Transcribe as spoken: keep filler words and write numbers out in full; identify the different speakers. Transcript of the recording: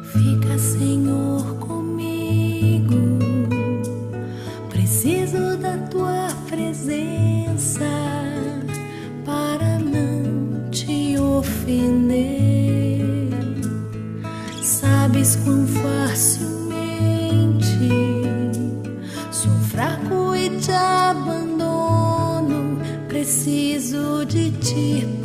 Speaker 1: Fica, Senhor, comigo. Preciso da tua presença para não te ofender. Sabes quão facilmente sou fraco e te abandono. Preciso de ti